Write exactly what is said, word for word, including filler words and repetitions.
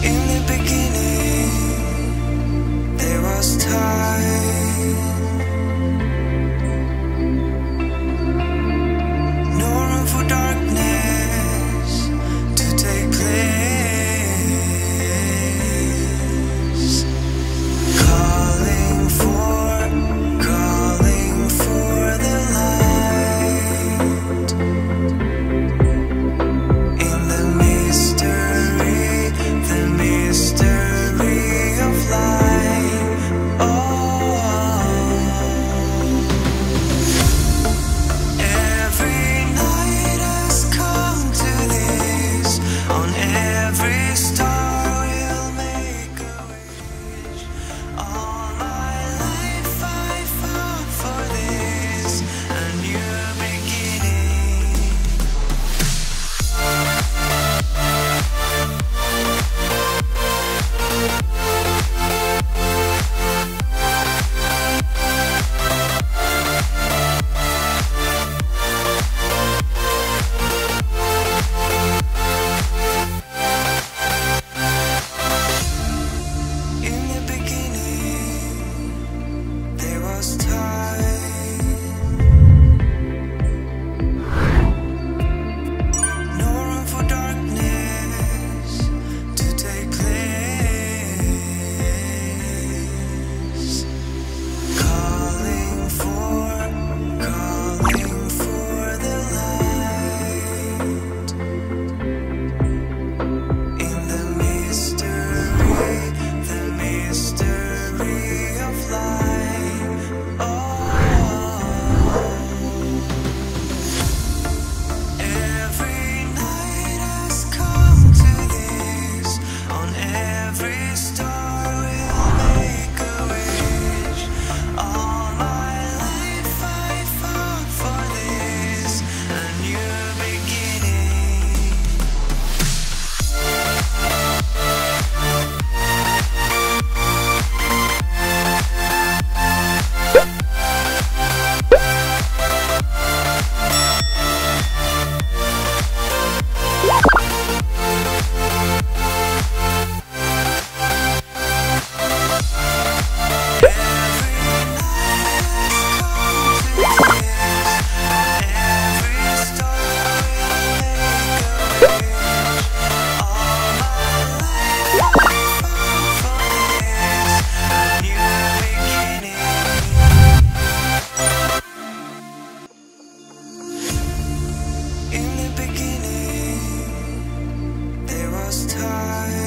In the beginning, there was time. No room for darkness to take place. Calling for, calling for the light. In the mystery, the mystery of life. Oh, every night has come to this. On every star we'll make a wish. All my life I fought for this, a new beginning. In the beginning, there was time. No room for darkness to take place. Calling for, calling for the light. In the mystery, the mystery of life. Oh, every night has come to this. On every star we'll make a wish. All my life I fought for this, a new beginning. In the beginning, there was time.